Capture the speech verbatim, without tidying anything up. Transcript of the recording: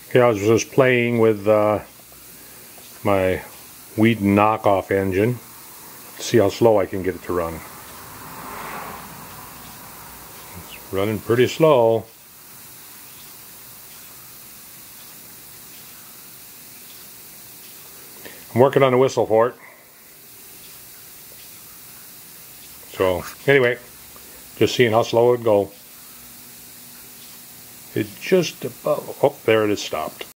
Okay, I was just playing with uh, my Weeden knockoff engine. See how slow I can get it to run. It's running pretty slow. I'm working on a whistle for it. So anyway, just seeing how slow it would go. It just about, oh, there it is stopped.